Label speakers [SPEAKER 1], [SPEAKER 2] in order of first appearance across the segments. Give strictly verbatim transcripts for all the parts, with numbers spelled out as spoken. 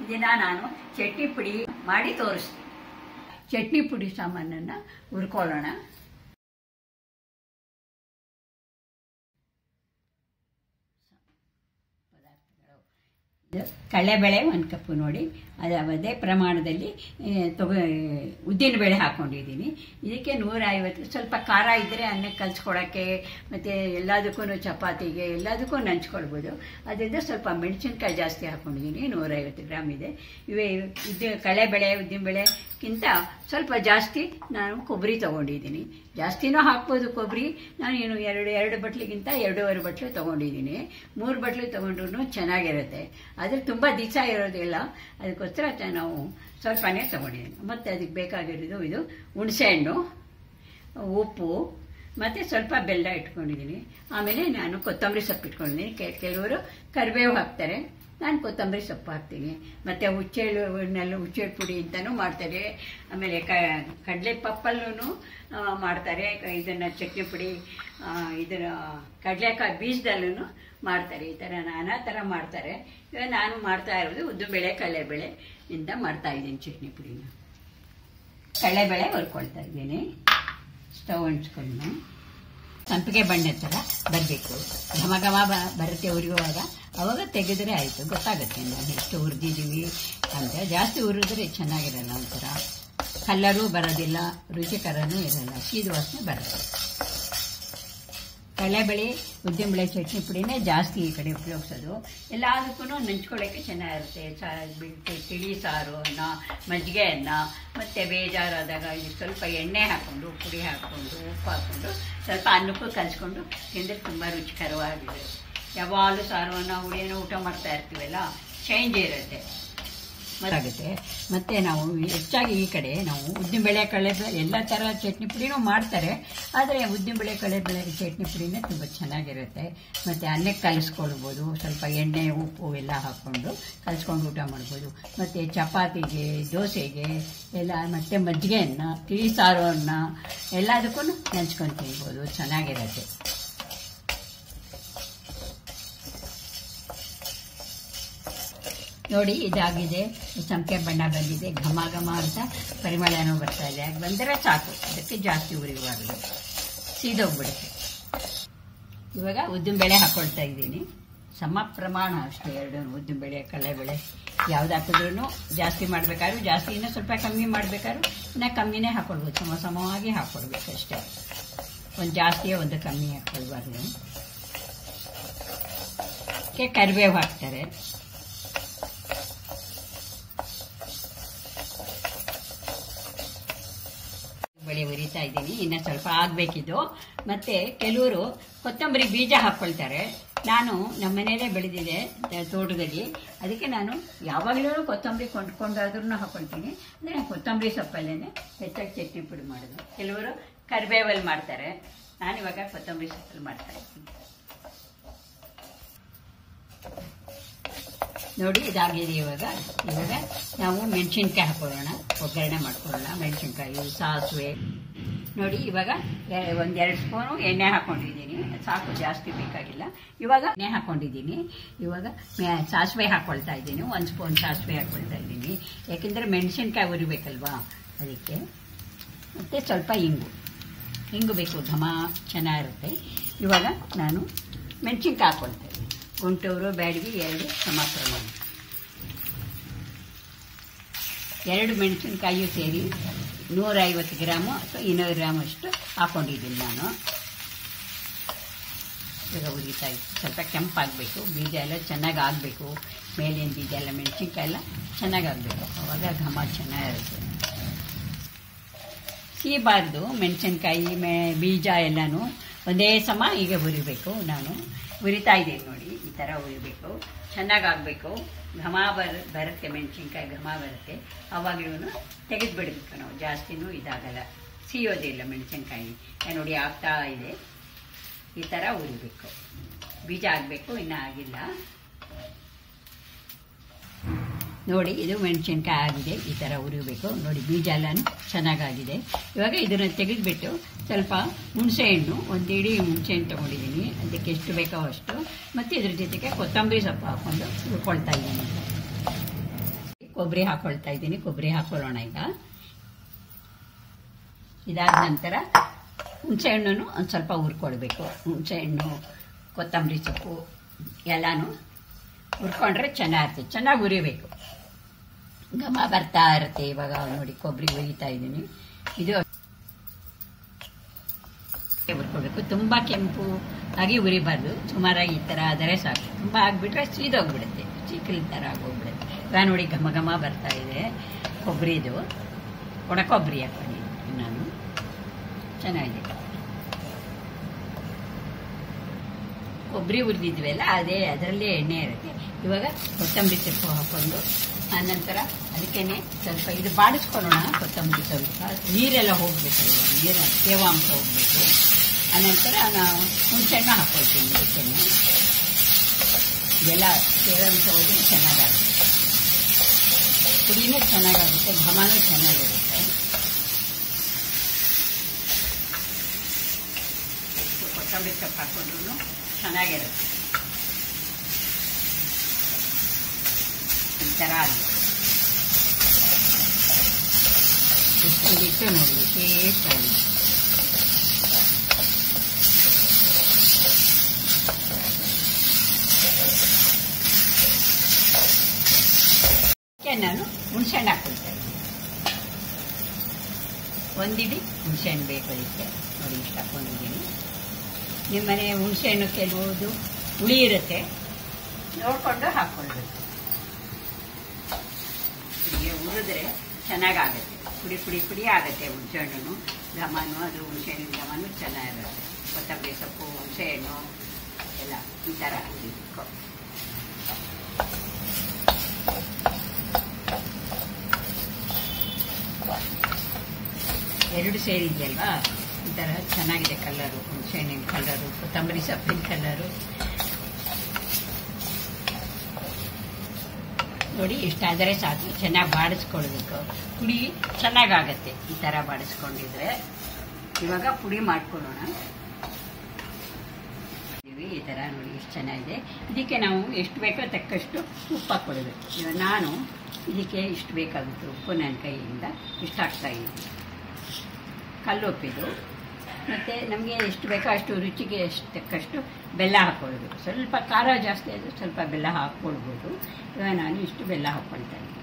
[SPEAKER 1] ಇದನ್ನ ನಾನು ಚಟ್ನಿ ಪುಡಿ ಮಾಡಿ ತೋರಿಸ್ತೀನಿ. ಚಟ್ನಿ ಪುಡಿ ಸಾಮಾನನ್ನು ಹುರ್ಕೊಳ್ಳೋಣ. ಕಡಲೆಬೇಳೆ ಒಂದು ಕಪ್ಪು ನೋಡಿ, ಅದು ಅದೇ ಪ್ರಮಾಣದಲ್ಲಿ ತಗೋ ಉದ್ದಿನಬೇಳೆ ಹಾಕ್ಕೊಂಡಿದ್ದೀನಿ. ಇದಕ್ಕೆ ನೂರ ಐವತ್ತು ಸ್ವಲ್ಪ ಖಾರ ಇದ್ದರೆ ಅನ್ನಕ್ಕೆ ಕಲಿಸ್ಕೊಳಕ್ಕೆ ಮತ್ತು ಎಲ್ಲದಕ್ಕೂ ಚಪಾತಿಗೆ ಎಲ್ಲದಕ್ಕೂ ನಂಚ್ಕೊಳ್ಬೋದು. ಅದರಿಂದ ಸ್ವಲ್ಪ ಮೆಣಸಿನ್ಕಾಯಿ ಜಾಸ್ತಿ ಹಾಕ್ಕೊಂಡಿದ್ದೀನಿ, ನೂರೈವತ್ತು ಗ್ರಾಮ್ ಇದೆ. ಇವೇ ಉದ್ದಿ ಕಡಲೆಬೇಳೆ ಉದ್ದಿನಬೇಳೆಗಿಂತ ಸ್ವಲ್ಪ ಜಾಸ್ತಿ ನಾನು ಕೊಬ್ಬರಿ ತೊಗೊಂಡಿದ್ದೀನಿ. ಜಾಸ್ತಿನೂ ಹಾಕ್ಬೋದು ಕೊಬ್ಬರಿ. ನಾನು ಏನು ಎರಡು ಎರಡು ಬಟ್ಲಿಗಿಂತ ಎರಡೂವರೆ ಬಟ್ಲು ತೊಗೊಂಡಿದ್ದೀನಿ. ಮೂರು ಬಟ್ಲು ತೊಗೊಂಡ್ರು ಚೆನ್ನಾಗಿರುತ್ತೆ. ಆದರೆ ತುಂಬ ದಿವಸ ಇರೋದಿಲ್ಲ, ಅದಕ್ಕೋಸ್ಕರ ನಾವು ಸ್ವಲ್ಪನೇ ತೊಗೊಂಡಿದ್ದೀನಿ. ಮತ್ತು ಅದಕ್ಕೆ ಬೇಕಾಗಿರೋದು ಇದು ಹುಣಸೆಹಣ್ಣು, ಉಪ್ಪು ಮತ್ತು ಸ್ವಲ್ಪ ಬೆಲ್ಲ ಇಟ್ಕೊಂಡಿದ್ದೀನಿ. ಆಮೇಲೆ ನಾನು ಕೊತ್ತಂಬರಿ ಸೊಪ್ಪು ಇಟ್ಕೊಂಡಿದ್ದೀನಿ. ಕೆಲವರು ಕರಿಬೇವು ಹಾಕ್ತಾರೆ, ನಾನು ಕೊತ್ತಂಬರಿ ಸೊಪ್ಪು ಹಾಕ್ತೀನಿ. ಮತ್ತು ಹುಚ್ಚೆಳ್ಳುನೆಲ್ಲ ಹುಚ್ಚೆಳ್ಳು ಪುಡಿ ಅಂತಲೂ ಮಾಡ್ತಾರೆ. ಆಮೇಲೆ ಕಡಲೆ ಪಪ್ಪಲ್ಲೂ ಮಾಡ್ತಾರೆ ಇದನ್ನು ಚಟ್ನಿ ಪುಡಿ. ಇದರ ಕಡಲೆಕಾಯಿ ಬೀಜದಲ್ಲೂ ಮಾಡ್ತಾರೆ. ಈ ಥರ ನಾನಾ ಥರ ಮಾಡ್ತಾರೆ. ಇವಾಗ ನಾನು ಮಾಡ್ತಾ ಇರೋದು ಉದ್ದುಬೇಳೆ ಕಡಲೆಬೇಳೆ ಇಂದ ಮಾಡ್ತಾ ಇದ್ದೀನಿ ಚಟ್ನಿ ಪುಡಿನ. ಕಡಲೆಬೇಳೆ ಹುರ್ಕೊಳ್ತಾ ಇದ್ದೀನಿ. ಸ್ಟವ್ ಅಂಟಿಸ್ಕೊಂಡು ಸಂಪಿಗೆ ಬಣ್ಣ ಥರ ಬರಬೇಕು, ಘಮ ಘಮ ಬರುತ್ತೆ ಉರಿಯುವಾಗ. ಅವಾಗ ತೆಗೆದರೆ ಆಯಿತು, ಗೊತ್ತಾಗುತ್ತೆ ನಾವು ಎಷ್ಟು ಹುರಿದಿದ್ದೀವಿ ಅಂತ. ಜಾಸ್ತಿ ಹುರಿದ್ರೆ ಚೆನ್ನಾಗಿರಲ್ಲ, ಒಂಥರ ಕಲ್ಲರೂ ಬರೋದಿಲ್ಲ, ರುಚಿಕರನೂ ಇರಲ್ಲ, ಸೀದ ವಾಸನೆ ಬರುತ್ತೆ. ಕಡಲೆಬೇಳೆ ಉದ್ದಿನಬೇಳೆ ಚಟ್ನಿ ಪುಡಿನೇ ಜಾಸ್ತಿ ಈ ಕಡೆ ಉಪಯೋಗಿಸೋದು. ಎಲ್ಲದಕ್ಕೂ ನೆಂಚ್ಕೊಳ್ಳೋಕ್ಕೆ ಚೆನ್ನಾಗಿರುತ್ತೆ. ಸಾ ತಿಳಿ ಸಾರು ಅನ್ನ, ಮಜ್ಜಿಗೆ ಅನ್ನ, ಮತ್ತು ಬೇಜಾರಾದಾಗ ಸ್ವಲ್ಪ ಎಣ್ಣೆ ಹಾಕ್ಕೊಂಡು ಪುಡಿ ಹಾಕ್ಕೊಂಡು ಉಪ್ಪು ಹಾಕ್ಕೊಂಡು ಸ್ವಲ್ಪ ಅನ್ನಕ್ಕೂ ಕಲಿಸ್ಕೊಂಡು ತಿಂದರೆ ತುಂಬ ರುಚಿಕರವಾಗಿದೆ. ಯಾವಾಗಲೂ ಸಾರು ಅನ್ನ ಹುಳಿಯನ್ನು ಊಟ ಮಾಡ್ತಾ ಇರ್ತೀವಲ್ಲ, ಚೇಂಜ್ ಇರುತ್ತೆ ಆಗುತ್ತೆ. ಮತ್ತು ನಾವು ಹೆಚ್ಚಾಗಿ ಈ ಕಡೆ ನಾವು ಉದ್ದಿನಬೇಳೆ ಕಡಲೆಬೇಳೆ ಎಲ್ಲ ಥರ ಚಟ್ನಿ ಪುಡಿನೂ ಮಾಡ್ತಾರೆ. ಆದರೆ ಉದ್ದಿನಬೇಳೆ ಕಡಲೆಬೇಳೆ ಚಟ್ನಿ ಪುಡಿನೇ ತುಂಬ ಚೆನ್ನಾಗಿರುತ್ತೆ. ಮತ್ತು ಅನ್ನಕ್ಕೆ ಕಲಿಸ್ಕೊಳ್ಬೋದು, ಸ್ವಲ್ಪ ಎಣ್ಣೆ ಉಪ್ಪು ಎಲ್ಲ ಹಾಕ್ಕೊಂಡು ಕಲಿಸ್ಕೊಂಡು ಊಟ ಮಾಡ್ಬೋದು. ಮತ್ತು ಚಪಾತಿಗೆ, ದೋಸೆಗೆ ಎಲ್ಲ, ಮತ್ತು ಮಜ್ಜಿಗೆ ಅನ್ನ, ತಿಳಿ ಸಾರು ಅನ್ನ ಎಲ್ಲದಕ್ಕೂ ನೆಂಚ್ಕೊಂಡು ತಿನ್ಬೋದು, ಚೆನ್ನಾಗಿರುತ್ತೆ. ನೋಡಿ ಇದಾಗಿದೆ, ಸಂಪಿಗೆ ಬಣ್ಣ ಬಂದಿದೆ, ಘಮ ಘಮ ಅಂತ ಪರಿಮಳನೂ ಬರ್ತಾ ಇದೆ. ಅದು ಬಂದರೆ ಸಾಕು, ಅದಕ್ಕೆ ಜಾಸ್ತಿ ಉರಿಯುವಾಗಲು ಸೀದೋಗ್ಬಿಡುತ್ತೆ. ಇವಾಗ ಉದ್ದಿನಬೇಳೆ ಹಾಕ್ಕೊಳ್ತಾ ಇದ್ದೀನಿ, ಸಮ ಪ್ರಮಾಣ ಅಷ್ಟೇ. ಎರಡು ಉದ್ದಿನಬೇಳೆ ಕಡಲೆಬೇಳೆ ಯಾವ್ದು ಹಾಕಿದ್ರೂ ಜಾಸ್ತಿ ಮಾಡಬೇಕಾದ್ರೂ ಜಾಸ್ತಿ, ಇನ್ನೂ ಸ್ವಲ್ಪ ಕಮ್ಮಿ ಮಾಡಬೇಕಾದ್ರೂ ಇನ್ನು ಕಮ್ಮಿನೇ ಹಾಕ್ಕೊಳ್ಬೋದು, ಸಮ ಸಮವಾಗಿ ಹಾಕ್ಕೊಳ್ಬೇಕು ಅಷ್ಟೇ. ಒಂದು ಜಾಸ್ತಿಯೇ ಒಂದು ಕಮ್ಮಿ ಹಾಕ್ಕೊಳ್ಬಾರ್ದು. ಕರಿಬೇವು ಹಾಕ್ತಾರೆ. ಬಳಿ ಉರಿತಾ ಇದ್ದೀನಿ, ಇನ್ನು ಸ್ವಲ್ಪ ಆಗಬೇಕಿದ್ದು. ಮತ್ತು ಕೆಲವರು ಕೊತ್ತಂಬರಿ ಬೀಜ ಹಾಕ್ಕೊಳ್ತಾರೆ. ನಾನು ನಮ್ಮ ಮನೆಯಲ್ಲೇ ಬೆಳೆದಿದೆ ತೋಟದಲ್ಲಿ, ಅದಕ್ಕೆ ನಾನು ಯಾವಾಗಲೂ ಕೊತ್ತಂಬರಿ ಕೊಂಡ್ಕೊಂಡಾದ್ರೂ ಹಾಕ್ಕೊಳ್ತೀನಿ. ಅಂದರೆ ನಾನು ಕೊತ್ತಂಬರಿ ಸೊಪ್ಪಲ್ಲೇ ಹೆಚ್ಚಾಗಿ ಚಟ್ನಿ ಪುಡಿ ಮಾಡೋದು. ಕೆಲವರು ಕರಿಬೇವಲ್ಲಿ ಮಾಡ್ತಾರೆ, ನಾನಿವಾಗ ಕೊತ್ತಂಬರಿ ಸೊಪ್ಪಲ್ಲಿ ಮಾಡ್ತಾ ಇದ್ದೀನಿ. ನೋಡಿ ಇದಾಗಿದೆ. ಇವಾಗ ಇವಾಗ ನಾವು ಮೆಣಸಿನ್ಕಾಯಿ ಹಾಕೊಳ್ಳೋಣ, ಒಗ್ಗರಣೆ ಮಾಡ್ಕೊಳ್ಳೋಣ. ಮೆಣಸಿನ್ಕಾಯಿ, ಸಾಸಿವೆ. ನೋಡಿ ಇವಾಗ ಒಂದೆರಡು ಸ್ಪೂನು ಎಣ್ಣೆ ಹಾಕ್ಕೊಂಡಿದ್ದೀನಿ, ಸಾಕು, ಜಾಸ್ತಿ ಬೇಕಾಗಿಲ್ಲ. ಇವಾಗ ಎಣ್ಣೆ ಹಾಕ್ಕೊಂಡಿದ್ದೀನಿ. ಇವಾಗ ಸಾಸಿವೆ ಹಾಕ್ಕೊಳ್ತಾ ಇದ್ದೀನಿ, ಒಂದು ಸ್ಪೂನ್ ಸಾಸಿವೆ ಹಾಕ್ಕೊಳ್ತಾ ಇದ್ದೀನಿ, ಯಾಕೆಂದರೆ ಮೆಣಸಿನ್ಕಾಯಿ ಉರಿಬೇಕಲ್ವಾ ಅದಕ್ಕೆ. ಮತ್ತು ಸ್ವಲ್ಪ ಇಂಗು ಇಂಗು ಬೇಕು, ಘಮ ಚೆನ್ನಾಗಿರುತ್ತೆ. ಇವಾಗ ನಾನು ಮೆಣಸಿನ್ಕಾಯಿ ಹಾಕ್ಕೊಳ್ತಾ ಇದ್ದೀನಿ. ಗುಂಟೂರು ಬ್ಯಾಡಗಿ ಎರಡು ಸಮ ಪ್ರಮಾಣ. ಎರಡು ಮೆಣಸಿನ್ಕಾಯಿಯು ಸೇರಿ ನೂರೈವತ್ತು ಗ್ರಾಮು ಅಥವಾ ಇನ್ನೂರು ಗ್ರಾಮ್ ಅಷ್ಟು ಹಾಕ್ಕೊಂಡಿದ್ದೀನಿ ನಾನು. ಈಗ ಉರಿತಾ ಇತ್ತು, ಸ್ವಲ್ಪ ಕೆಂಪಾಗಬೇಕು, ಬೀಜ ಎಲ್ಲ ಚೆನ್ನಾಗಿ ಆಗಬೇಕು, ಮೇಲಿನ ಬೀಜ ಎಲ್ಲ ಮೆಣಸಿನ್ಕಾಯಿ ಎಲ್ಲ ಚೆನ್ನಾಗಾಗಬೇಕು, ಅವಾಗ ಘಮ ಚೆನ್ನಾಗಿರುತ್ತೆ. ಸೀಬಾರ್ದು ಮೆಣಸಿನ್ಕಾಯಿ ಮೇ ಬೀಜ ಎಲ್ಲನೂ ಒಂದೇ ಸಮ ಈಗ ಉರಿಬೇಕು. ನಾನು ಉರಿತಾ ಇದ್ದೀನಿ ನೋಡಿ, ಈ ಥರ ಉರಿಬೇಕು, ಚೆನ್ನಾಗಾಗಬೇಕು, ಘಮ ಬರ ಬರುತ್ತೆ ಮೆಣಸಿನ್ಕಾಯಿ ಘಮ ಬರುತ್ತೆ. ಆವಾಗಲೂ ತೆಗೆದು ಬಿಡಬೇಕು ನಾವು, ಜಾಸ್ತಿನೂ ಇದಾಗಲ್ಲ, ಸಿಯೋದಿಲ್ಲ ಮೆಣಸಿನ್ಕಾಯಿ. ನೋಡಿ ಆಗ್ತಾ ಇದೆ, ಈ ಥರ ಉರಿಬೇಕು. ಬೀಜ ಆಗಬೇಕು, ಇನ್ನೂ ಆಗಿಲ್ಲ. ನೋಡಿ ಇದು ಮೆಣಸಿನ್ಕಾಯಿ ಆಗಿದೆ, ಈ ಥರ ಉರಿಬೇಕು. ನೋಡಿ ಬೀಜ ಎಲ್ಲನೂ ಚೆನ್ನಾಗಾಗಿದೆ. ಇವಾಗ ಇದನ್ನು ತೆಗೆದುಬಿಟ್ಟು ಸ್ವಲ್ಪ ಹುಣಸೆಹಣ್ಣು, ಒಂದು ಇಡೀ ಹುಣಸೆಹಣ್ಣು ತೊಗೊಂಡಿದ್ದೀನಿ, ಅದಕ್ಕೆ ಎಷ್ಟು ಬೇಕೋ ಅಷ್ಟು, ಮತ್ತು ಇದ್ರ ಜೊತೆಗೆ ಕೊತ್ತಂಬರಿ ಸೊಪ್ಪು ಹಾಕ್ಕೊಂಡು ಹುರ್ಕೊಳ್ತಾ ಇದ್ದೀನಿ. ಕೊಬ್ಬರಿ ಹಾಕೊಳ್ತಾ ಇದ್ದೀನಿ. ಕೊಬ್ಬರಿ ಹಾಕೊಳ್ಳೋಣ ಈಗ. ಇದಾದ ನಂತರ ಹುಣಸೆಹಣ್ಣು ಒಂದು ಸ್ವಲ್ಪ ಹುರ್ಕೊಳ್ಬೇಕು. ಹುಣಸೆಹಣ್ಣು, ಕೊತ್ತಂಬರಿ ಸೊಪ್ಪು ಎಲ್ಲಾನು ಹುರ್ಕೊಂಡ್ರೆ ಚೆನ್ನಾಗಿರ್ತದೆ. ಚೆನ್ನಾಗಿ ಹುರಿಬೇಕು, ಘಮ ಬರ್ತಾ ಇರುತ್ತೆ. ಇವಾಗ ನೋಡಿ ಕೊಬ್ಬರಿ ಹುರಿತಾ ಇದ್ದೀನಿ. ಇದು ಹುರ್ಕೊಳ್ಬೇಕು. ತುಂಬ ಕೆಂಪು ಆಗಿ ಹುರಿಬಾರ್ದು, ಸುಮಾರಾಗಿ ಈ ಥರ ಆದರೆ ಸಾಕು. ತುಂಬ ಆಗಿಬಿಟ್ರೆ ಸೀದೋಗ್ಬಿಡುತ್ತೆ, ಚಿಕ್ಕಲ್ ಥರ ಆಗೋಗ್ಬಿಡುತ್ತೆ. ಇವಾಗ ನೋಡಿ ಘಮ ಘಮ ಬರ್ತಾ ಇದೆ ಕೊಬ್ಬರಿದು. ಒಣ ಕೊಬ್ಬರಿ ಹಾಕೊಂಡಿದ್ದೀನಿ ನಾನು, ಚೆನ್ನಾಗಿದೆ. ಕೊಬ್ಬರಿ ಹುರಿದಿದ್ವಲ್ಲ ಅದೇ ಅದರಲ್ಲೇ ಎಣ್ಣೆ ಇರುತ್ತೆ. ಇವಾಗ ಕೊತ್ತಂಬರಿ ಸೊಪ್ಪು ಹಾಕೊಂಡು ಆನಂತರ ಅದಕ್ಕೇನೆ ಸ್ವಲ್ಪ ಇದು ಬಾಡಿಸ್ಕೊಳ್ಳೋಣ. ಕೊತ್ತಂಬರಿ ಸ್ವಲ್ಪ ನೀರೆಲ್ಲ ಹೋಗಬೇಕು, ನೀರ ತೇವಾಂಶ ಹೋಗಬೇಕು. ಆನಂತರ ನಾವು ಹುಣಸೆಹಣ್ಣು ಹಾಕ್ಕೊಳ್ತೀನಿ. ಇದಕ್ಕೇನೆ ಇದೆಲ್ಲ ತೇವಾಂಶ ಹೋಗಿ ಚೆನ್ನಾಗಾಗುತ್ತೆ, ಪುಡಿನೂ ಚೆನ್ನಾಗಾಗುತ್ತೆ, ಘಮನೂ ಚೆನ್ನಾಗಿರುತ್ತೆ. ಕೊತ್ತಂಬರಿ ಸೊಪ್ಪು ಹಾಕೊಂಡ್ರು ಚೆನ್ನಾಗಿರುತ್ತೆ. ಈ ಥರ ಎಷ್ಟೊಂದಿಟ್ಟು ನೋಡಿ ಟೇಸ್ಟ್ ಆಗಿದೆ. ನಾನು ಹುಣಸೆಹಣ್ಣು ಹಾಕ್ಕೊಳ್ತೇನೆ. ಒಂದಿಡಿ ಹುಣಸೆಹಣ್ಣು ಬೇಕು ಅದಕ್ಕೆ. ನೋಡಿ ಇಷ್ಟು ಹಾಕೊಂಡಿದ್ದೀನಿ. ನಿಮ್ಮನೆ ಹುಣಸೆಹಣ್ಣು ಕೆಲವುದು ಹುಳಿ ಇರುತ್ತೆ, ನೋಡಿಕೊಂಡು ಹಾಕ್ಕೊಳ್ಬೇಕು. ಹೀಗೆ ಹುರಿದ್ರೆ ಚೆನ್ನಾಗಾಗುತ್ತೆ, ಪುಡಿ ಪುಡಿ ಪುಡಿ ಆಗುತ್ತೆ. ಹುಣಸೆಹಣ್ಣು ಘಮನು, ಅದು ಹುಣಸೆಹಣ್ಣಿನ ಘಮನು ಚೆನ್ನಾಗಿರುತ್ತೆ. ಕೊತ್ತಂಬರಿ ಸೊಪ್ಪು, ಹುಣಸೆಹಣ್ಣು ಎಲ್ಲ ಈ ಥರ ಹುರಿಬೇಕು. ಎರಡು ಸೇರಿದೆಯಲ್ವಾ, ಈ ಥರ ಚೆನ್ನಾಗಿದೆ ಕಲರು. ಹುಣಸೆಹಣ್ಣಿನ ಕಲರು, ಕೊತ್ತಂಬರಿ ಸೊಪ್ಪಿನ ಕಲರು ನೋಡಿ. ಇಷ್ಟಾದರೆ ಸಾಕು. ಚೆನ್ನಾಗಿ ಬಾಡಿಸ್ಕೊಳ್ಬೇಕು. ಪುಡಿ ಚೆನ್ನಾಗಾಗತ್ತೆ ಈ ಥರ ಬಾಡಿಸ್ಕೊಂಡಿದ್ರೆ. ಇವಾಗ ಪುಡಿ ಮಾಡ್ಕೊಳ್ಳೋಣ. ಈ ಥರ ನೋಡಿ ಎಷ್ಟು ಚೆನ್ನಾಗಿದೆ. ಇದಕ್ಕೆ ನಾವು ಎಷ್ಟು ಬೇಕೋ ತಕ್ಕಷ್ಟು ಉಪ್ಪು ಹಾಕ್ಕೊಳ್ಬೇಕು. ಇವಾಗ ನಾನು ಇದಕ್ಕೆ ಇಷ್ಟು ಬೇಕಾಗುತ್ತೆ ಉಪ್ಪು. ನನ್ನ ಕೈಯಿಂದ ಇಷ್ಟು ಹಾಕ್ತಾ ಇದ್ದೀನಿ. ಕಲ್ಲು ಉಪ್ಪಿದು. ಮತ್ತು ನಮಗೆ ಎಷ್ಟು ಬೇಕೋ ಅಷ್ಟು ರುಚಿಗೆ ಎಷ್ಟು ತಕ್ಕಷ್ಟು ಬೆಲ್ಲ ಹಾಕ್ಕೊಳ್ಬೇಕು. ಸ್ವಲ್ಪ ಖಾರ ಜಾಸ್ತಿ ಆದರೆ ಸ್ವಲ್ಪ ಬೆಲ್ಲ ಹಾಕ್ಕೊಳ್ಬೋದು. ಇವಾಗ ನಾನು ಇಷ್ಟು ಬೆಲ್ಲ ಹಾಕ್ಕೊಳ್ತಾ ಇದ್ದೀನಿ.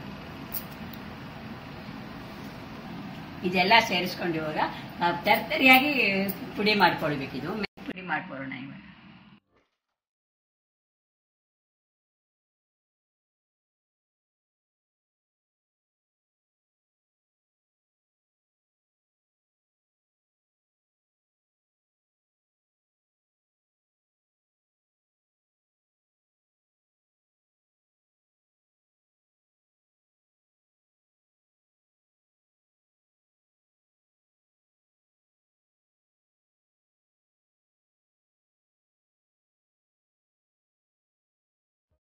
[SPEAKER 1] ಇದೆಲ್ಲ ಸೇರಿಸ್ಕೊಂಡು ಇವಾಗ ತರ್ತರಿಯಾಗಿ ಪುಡಿ ಮಾಡ್ಕೊಳ್ಬೇಕು. ಇದು ಪುಡಿ ಮಾಡ್ಕೊಳ್ಳೋಣ ಇವಾಗ.